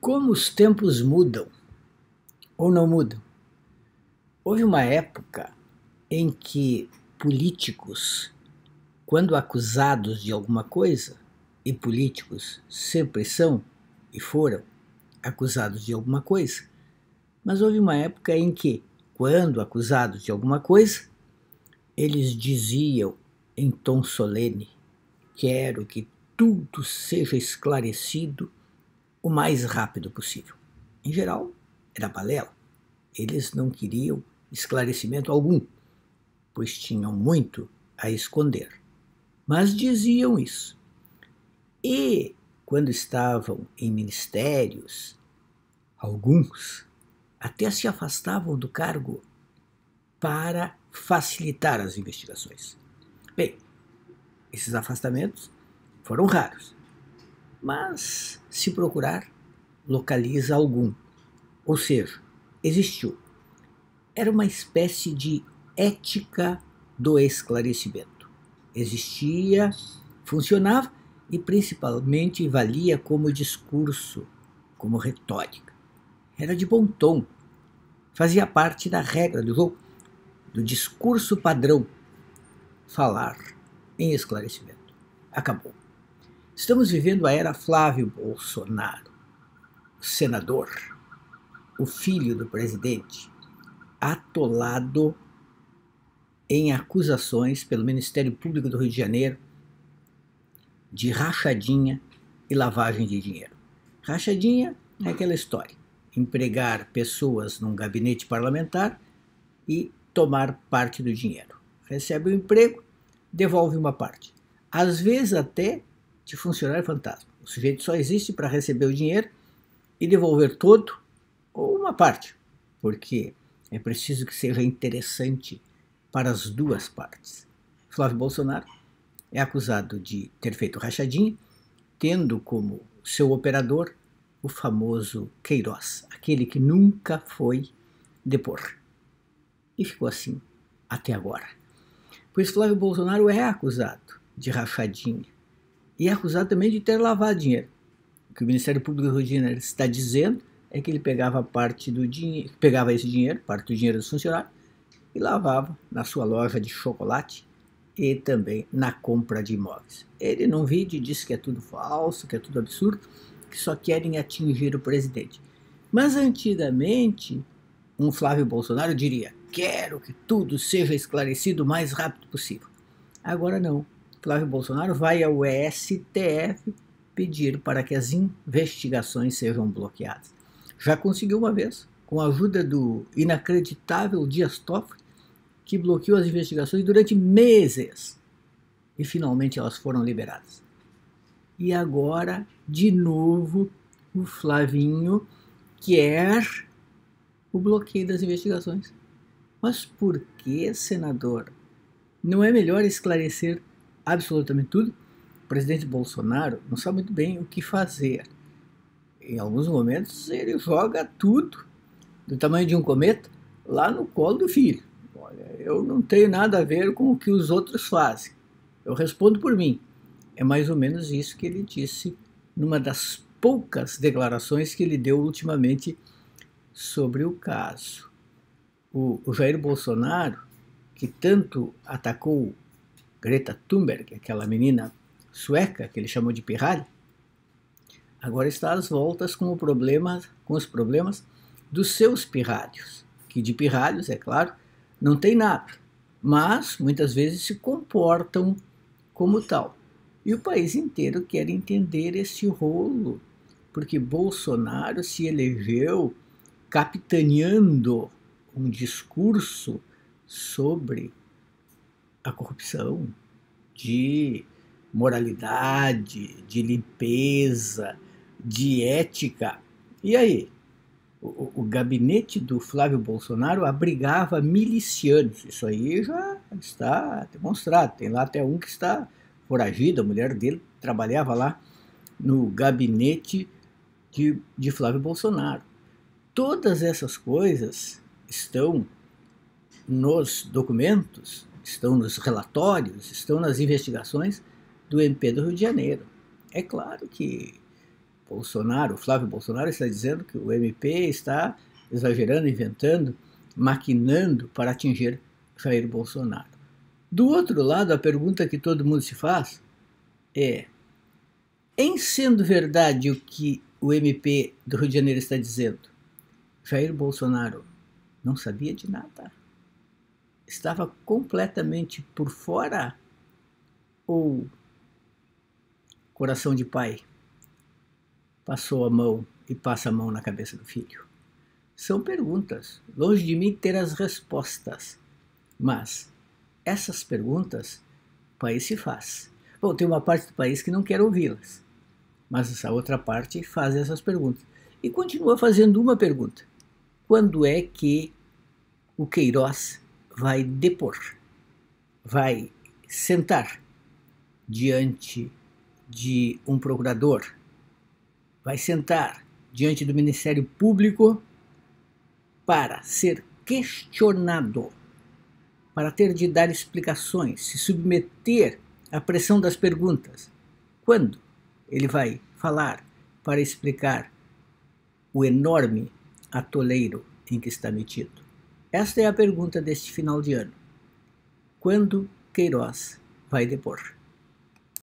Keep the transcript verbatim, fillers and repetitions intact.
Como os tempos mudam ou não mudam. Houve uma época em que políticos, quando acusados de alguma coisa, e políticos sempre são e foram acusados de alguma coisa, mas houve uma época em que, quando acusados de alguma coisa, eles diziam em tom solene: quero que tudo seja esclarecido o mais rápido possível. Em geral, era balela. Eles não queriam esclarecimento algum, pois tinham muito a esconder. Mas diziam isso. E, quando estavam em ministérios, alguns até se afastavam do cargo para facilitar as investigações. Bem, esses afastamentos foram raros, mas, se procurar, localiza algum. Ou seja, existiu. Era uma espécie de ética do esclarecimento. Existia, funcionava e principalmente valia como discurso, como retórica. Era de bom tom. Fazia parte da regra do jogo, do discurso padrão. Falar em esclarecimento. Acabou. Estamos vivendo a era Flávio Bolsonaro, o senador, o filho do presidente, atolado em acusações pelo Ministério Público do Rio de Janeiro de rachadinha e lavagem de dinheiro. Rachadinha é aquela história: empregar pessoas num gabinete parlamentar e tomar parte do dinheiro. Recebe o emprego, devolve uma parte. Às vezes até de funcionário fantasma. O sujeito só existe para receber o dinheiro e devolver todo ou uma parte, porque é preciso que seja interessante para as duas partes. Flávio Bolsonaro é acusado de ter feito rachadinha, tendo como seu operador o famoso Queiroz, aquele que nunca foi depor. E ficou assim até agora. Pois Flávio Bolsonaro é acusado de rachadinha e é acusado também de ter lavado dinheiro. O que o Ministério Público do Rio de Janeiro está dizendo é que ele pegava parte do dinheiro, pegava esse dinheiro, parte do dinheiro dos funcionários, e lavava na sua loja de chocolate e também na compra de imóveis. Ele, num vídeo, disse que é tudo falso, que é tudo absurdo, que só querem atingir o presidente. Mas antigamente, um Flávio Bolsonaro diria: quero que tudo seja esclarecido o mais rápido possível. Agora não. Flávio Bolsonaro vai ao S T F pedir para que as investigações sejam bloqueadas. Já conseguiu uma vez, com a ajuda do inacreditável Dias Toffoli, que bloqueou as investigações durante meses. E finalmente elas foram liberadas. E agora, de novo, o Flavinho quer o bloqueio das investigações. Mas por que, senador? Não é melhor esclarecer absolutamente tudo? O presidente Bolsonaro não sabe muito bem o que fazer. Em alguns momentos ele joga tudo, do tamanho de um cometa, lá no colo do filho. Olha, eu não tenho nada a ver com o que os outros fazem. Eu respondo por mim. É mais ou menos isso que ele disse numa das poucas declarações que ele deu ultimamente sobre o caso. O, o Jair Bolsonaro, que tanto atacou Greta Thunberg, aquela menina sueca que ele chamou de pirralha, agora está às voltas com, o problema, com os problemas dos seus pirralhos, que de pirralhos, é claro, não tem nada, mas muitas vezes se comportam como tal. E o país inteiro quer entender esse rolo, porque Bolsonaro se elegeu capitaneando um discurso sobre a corrupção, de moralidade, de limpeza, de ética. E aí? O, o gabinete do Flávio Bolsonaro abrigava milicianos. Isso aí já está demonstrado. Tem lá até um que está foragido, a mulher dele trabalhava lá no gabinete de, de Flávio Bolsonaro. Todas essas coisas estão nos documentos, estão nos relatórios, estão nas investigações do M P do Rio de Janeiro. É claro que Bolsonaro, Flávio Bolsonaro, está dizendo que o M P está exagerando, inventando, maquinando para atingir Jair Bolsonaro. Do outro lado, a pergunta que todo mundo se faz é: em sendo verdade o que o M P do Rio de Janeiro está dizendo, Jair Bolsonaro não sabia de nada? Estava completamente por fora? Ou coração de pai passou a mão e passa a mão na cabeça do filho? São perguntas, longe de mim ter as respostas, mas essas perguntas o país se faz. Bom, tem uma parte do país que não quer ouvi-las, mas essa outra parte faz essas perguntas. E continua fazendo uma pergunta: quando é que o Queiroz vai depor, vai sentar diante de um procurador, vai sentar diante do Ministério Público para ser questionado, para ter de dar explicações, se submeter à pressão das perguntas? Quando ele vai falar para explicar o enorme atoleiro em que está metido? Esta é a pergunta deste final de ano. Quando Queiroz vai depor?